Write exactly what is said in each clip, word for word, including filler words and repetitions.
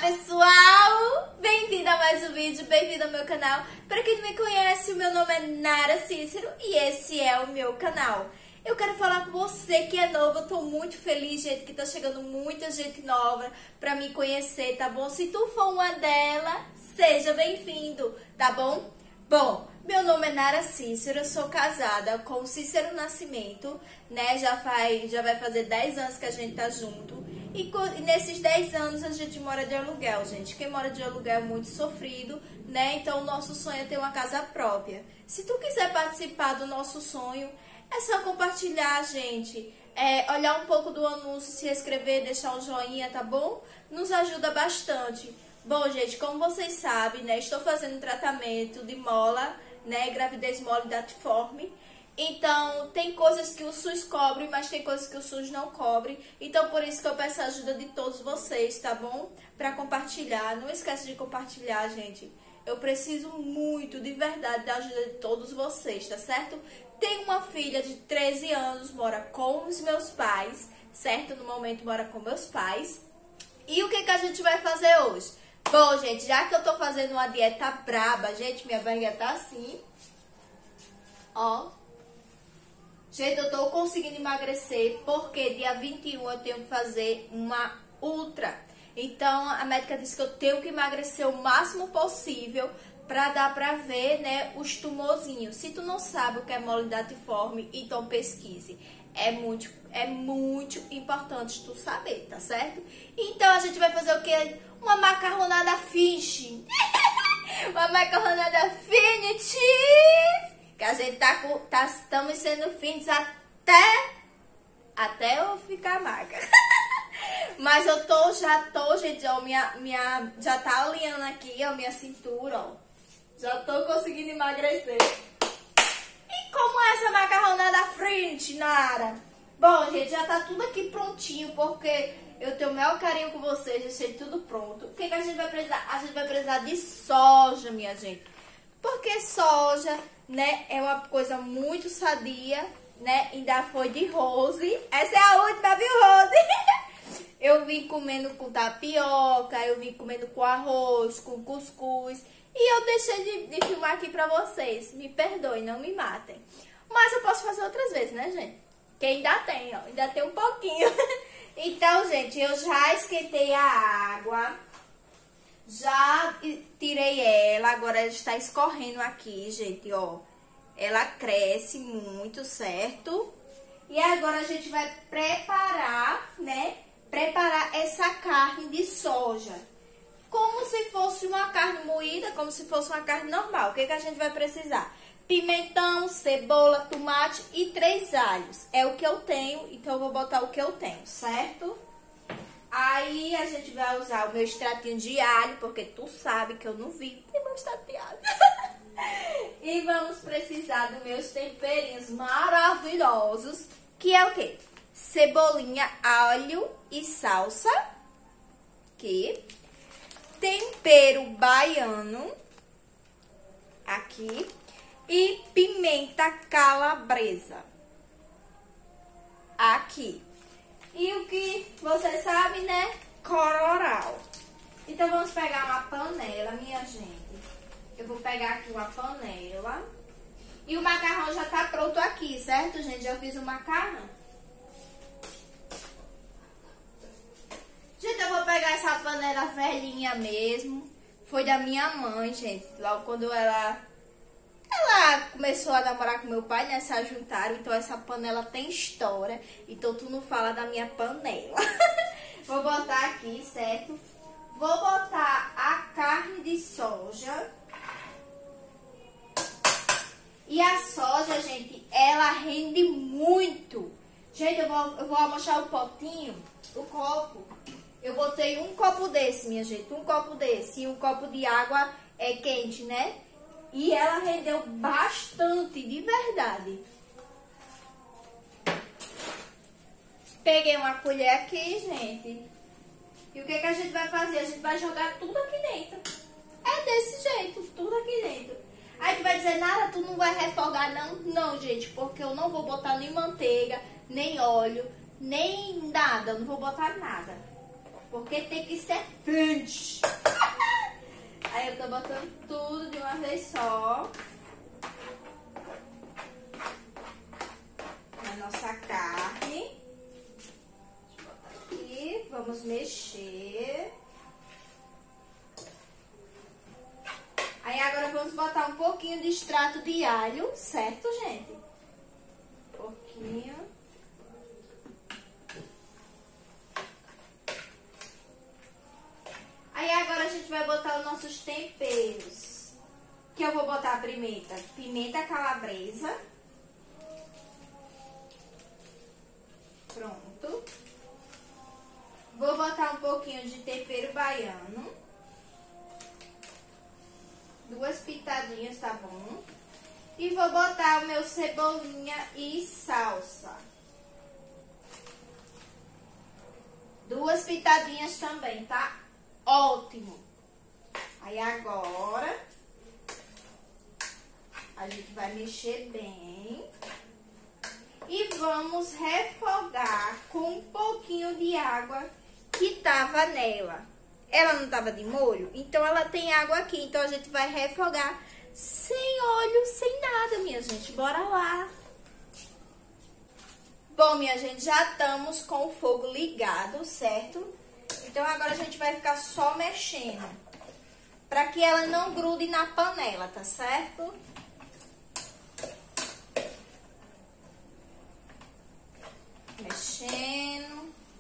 pessoal! Bem-vindo a mais um vídeo, bem-vindo ao meu canal. Para quem não me conhece, o meu nome é Nara Cícero e esse é o meu canal. Eu quero falar com você que é novo, eu tô muito feliz, gente, que tá chegando muita gente nova pra me conhecer, tá bom? Se tu for uma delas, seja bem-vindo, tá bom? Bom, meu nome é Nara Cícero, eu sou casada com o Cícero Nascimento, né? Já, faz, já vai fazer dez anos que a gente tá junto. E nesses dez anos a gente mora de aluguel, gente. Quem mora de aluguel é muito sofrido, né? Então o nosso sonho é ter uma casa própria. Se tu quiser participar do nosso sonho, é só compartilhar, gente. É, olhar um pouco do anúncio, se inscrever, deixar um joinha, tá bom? Nos ajuda bastante. Bom, gente, como vocês sabem, né? Estou fazendo tratamento de mola, né? Gravidez mole datiforme. Então, tem coisas que o SUS cobre, mas tem coisas que o SUS não cobre. Então, por isso que eu peço a ajuda de todos vocês, tá bom? Pra compartilhar. Não esquece de compartilhar, gente. Eu preciso muito, de verdade, da ajuda de todos vocês, tá certo? Tenho uma filha de treze anos, mora com os meus pais, certo? No momento mora com meus pais. E o que que a gente vai fazer hoje? Bom, gente, já que eu tô fazendo uma dieta braba, gente, minha barriga tá assim, ó. Gente, eu tô conseguindo emagrecer porque dia vinte e um eu tenho que fazer uma ultra. Então, a médica disse que eu tenho que emagrecer o máximo possível pra dar pra ver, né, os tumorzinhos. Se tu não sabe o que é mole datiforme, então pesquise. É muito, é muito importante tu saber, tá certo? Então, a gente vai fazer o quê? Uma macarronada fish. Uma macarronada finish. Que a gente tá com, tá, estamos sendo fins até, até eu ficar magra. Mas eu tô, já tô, gente, ó, minha, minha, já tá alinhando aqui, ó, minha cintura, ó. Já tô conseguindo emagrecer. E como é essa macarronada frente, Nara? Bom, gente, já tá tudo aqui prontinho, porque eu tenho o maior carinho com vocês, deixei tudo pronto. O que que a gente vai precisar? A gente vai precisar de soja, minha gente. Porque soja, né, é uma coisa muito sadia, né? Ainda foi de Rose. Essa é a última, viu, Rose? Eu vim comendo com tapioca, eu vim comendo com arroz, com cuscuz. E eu deixei de, de filmar aqui pra vocês. Me perdoem, não me matem. Mas eu posso fazer outras vezes, né, gente? Que ainda tem, ó. Ainda tem um pouquinho. Então, gente, eu já esquentei a água. Já tirei ela, agora ela está escorrendo aqui, gente, ó. Ela cresce muito, certo? E agora a gente vai preparar, né? Preparar essa carne de soja. Como se fosse uma carne moída, como se fosse uma carne normal. O que que a gente vai precisar? Pimentão, cebola, tomate e três alhos. É o que eu tenho, então eu vou botar o que eu tenho, certo? Aí a gente vai usar o meu extratinho de alho, porque tu sabe que eu não vivo sem meu extrato de alho. E vamos precisar dos meus temperinhos maravilhosos, que é o quê? Cebolinha, alho e salsa. Aqui. Tempero baiano. Aqui. E pimenta calabresa. Aqui. E o que você sabe, né? Cororal. Então, vamos pegar uma panela, minha gente. Eu vou pegar aqui uma panela. E o macarrão já tá pronto aqui, certo, gente? Já fiz o macarrão. Gente, eu vou pegar essa panela velhinha mesmo. Foi da minha mãe, gente. Logo quando ela... Ela começou a namorar com meu pai, né? Se juntaram, então essa panela tem história. Então tu não fala da minha panela. Vou botar aqui, certo? Vou botar a carne de soja. E a soja, gente, ela rende muito. Gente, eu vou, eu vou amostrar o potinho, o copo. Eu botei um copo desse, minha gente, um copo desse. E um copo de água é, quente, né? E ela rendeu bastante, de verdade. Peguei uma colher aqui, gente. E o que que a gente vai fazer? A gente vai jogar tudo aqui dentro. É desse jeito, tudo aqui dentro. Aí tu vai dizer, Nara, tu não vai refogar não? Não, gente, porque eu não vou botar nem manteiga, nem óleo, nem nada. Eu não vou botar nada. porque tem que ser crunch. Aí eu tô botando tudo de uma vez só. Na nossa carne. Deixa eu botar aqui. Vamos mexer. Aí agora vamos botar um pouquinho de extrato de alho, certo, gente? Um pouquinho. Aí agora a gente vai botar os nossos temperos. Que eu vou botar a pimenta, pimenta calabresa. Pronto. Vou botar um pouquinho de tempero baiano. Duas pitadinhas, tá bom? E vou botar o meu cebolinha e salsa. Duas pitadinhas também, tá? Ótimo! Aí agora, a gente vai mexer bem. E vamos refogar com um pouquinho de água que tava nela. Ela não tava de molho, então ela tem água aqui. Então a gente vai refogar sem óleo, sem nada, minha gente. Bora lá! Bom, minha gente, já estamos com o fogo ligado, certo? Então agora a gente vai ficar só mexendo, para que ela não grude na panela, tá certo? Mexendo.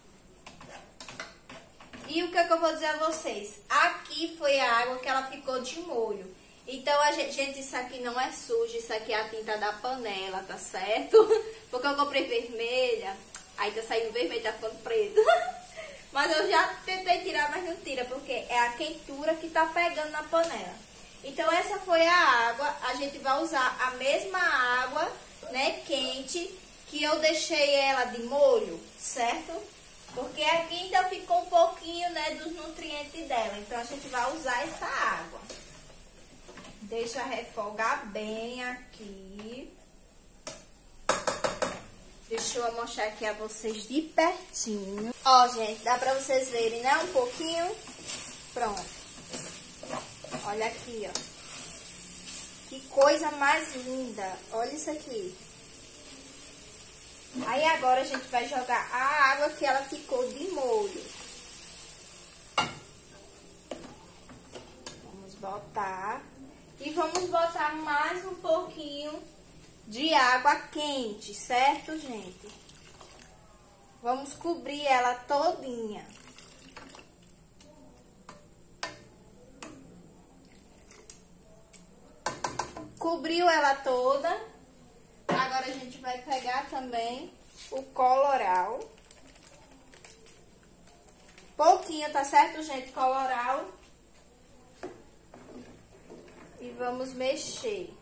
E o que, é que eu vou dizer a vocês? Aqui foi a água que ela ficou de molho. Então, a gente, gente, isso aqui não é sujo, isso aqui é a tinta da panela, tá certo? Porque eu comprei vermelha, aí tá saindo vermelho, tá ficando preto. Mas eu já tentei tirar, mas não tira, porque é a quentura que tá pegando na panela. Então, essa foi a água, a gente vai usar a mesma água, né, quente, que eu deixei ela de molho, certo? Porque aqui ainda ficou um pouquinho, né, dos nutrientes dela. Então, a gente vai usar essa água. Deixa refogar bem aqui. Deixa eu mostrar aqui a vocês de pertinho. Ó, gente, dá pra vocês verem, né, um pouquinho. Pronto. Olha aqui, ó. Que coisa mais linda. Olha isso aqui. Aí agora a gente vai jogar a água que ela ficou de molho. Vamos botar. E vamos botar mais um pouquinho de água quente, certo, gente? Vamos cobrir ela todinha. Cobriu ela toda. Agora a gente vai pegar também o coloral. Pouquinho, tá certo, gente? Coloral. E vamos mexer.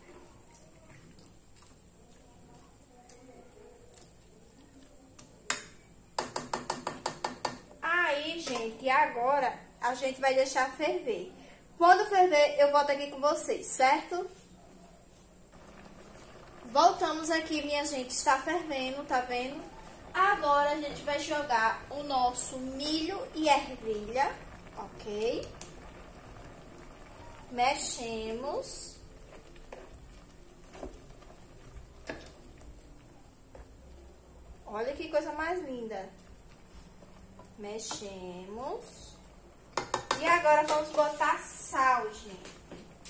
Aí, gente, agora a gente vai deixar ferver. Quando ferver, eu volto aqui com vocês, certo? Voltamos aqui, minha gente, está fervendo, tá vendo? Agora a gente vai jogar o nosso milho e ervilha, ok? Mexemos. Olha que coisa mais linda. Mexemos. E agora vamos botar sal, gente.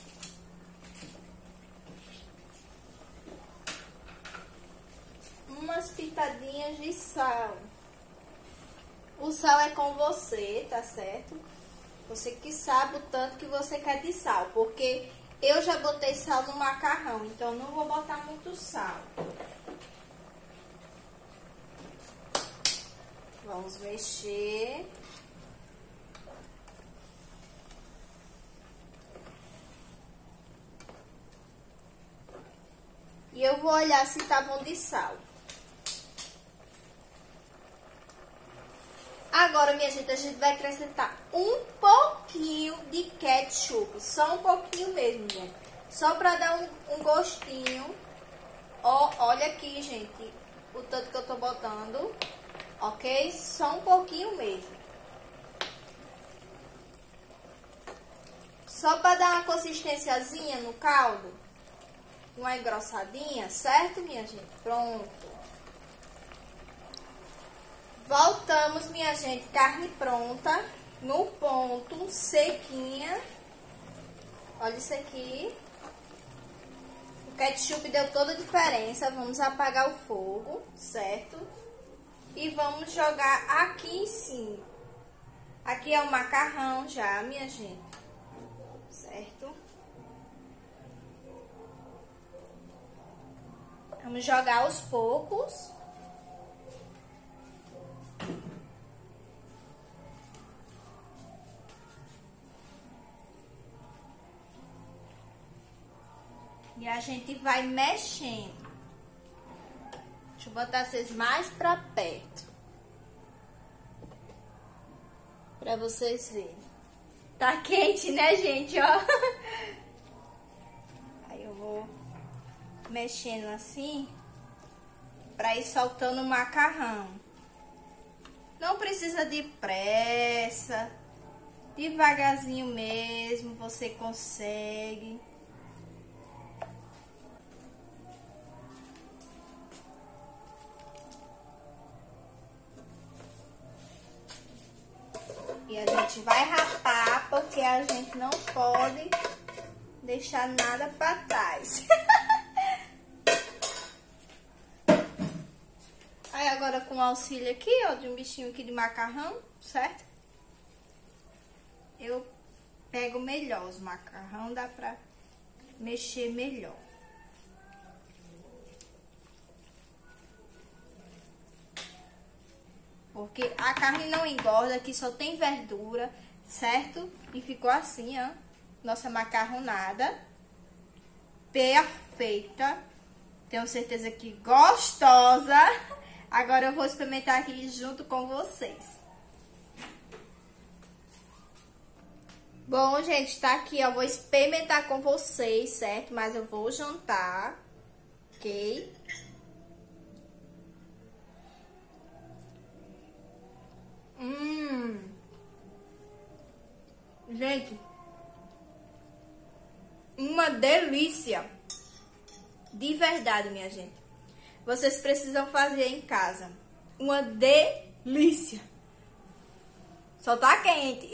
Umas pitadinhas de sal. O sal é com você, tá certo? Você que sabe o tanto que você quer de sal. Porque eu já botei sal no macarrão, então não vou botar muito sal. Vamos mexer. E eu vou olhar se tá bom de sal. Agora, minha gente, a gente vai acrescentar um pouquinho de ketchup. Só um pouquinho mesmo, gente. Só pra dar um, um gostinho. Ó, olha aqui, gente, o tanto que eu tô botando. Ok? Só um pouquinho mesmo. Só pra dar uma consistênciazinha no caldo. Uma engrossadinha, certo, minha gente? Pronto. Voltamos, minha gente. Carne pronta. No ponto, sequinha. Olha isso aqui. O ketchup deu toda a diferença. Vamos apagar o fogo, certo? E vamos jogar aqui em cima. Aqui é o macarrão já, minha gente. Certo? Vamos jogar aos poucos. E a gente vai mexendo. Deixa eu botar vocês mais pra perto. Pra vocês verem. Tá quente, né, gente? Ó. Aí eu vou mexendo assim. Pra ir soltando o macarrão. Não precisa de pressa. Devagarzinho mesmo, você consegue. E a gente vai rapar, porque a gente não pode deixar nada pra trás. Aí agora com o auxílio aqui, ó, de um bichinho aqui de macarrão, certo? Eu pego melhor os macarrão, dá pra mexer melhor. Porque a carne não engorda, aqui só tem verdura, certo? E ficou assim, ó, nossa macarronada. Perfeita. Tenho certeza que gostosa. Agora eu vou experimentar aqui junto com vocês. Bom, gente, tá aqui, ó, vou experimentar com vocês, certo? Mas eu vou jantar, ok? Hum. Gente, uma delícia. De verdade, minha gente. Vocês precisam fazer em casa. Uma delícia. Só tá quente.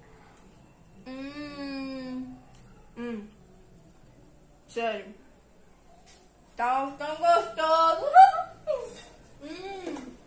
hum. Hum. Sério. Tá tão gostoso. hum.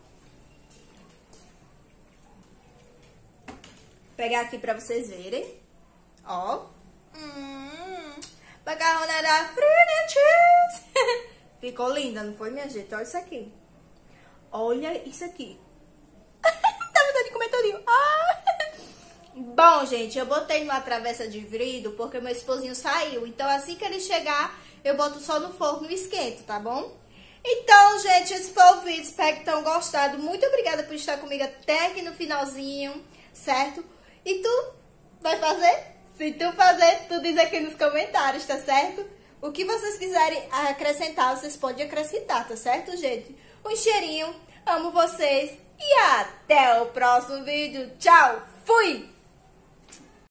Pegar aqui pra vocês verem. Ó. Hum, macarronada fria cheese. Ficou linda, não foi, minha gente? Olha isso aqui. Olha isso aqui. Tá vontade de comer todinho. Ah. Bom, gente, eu botei numa travessa de vidro porque meu esposinho saiu. Então, assim que ele chegar, eu boto só no forno e esquento, tá bom? Então, gente, esse foi o vídeo. Espero que tenham gostado. Muito obrigada por estar comigo até aqui no finalzinho, certo? E tu vai fazer? Se tu fazer, tu diz aqui nos comentários, tá certo? O que vocês quiserem acrescentar, vocês podem acrescentar, tá certo, gente? Um cheirinho, amo vocês e até o próximo vídeo. Tchau, fui!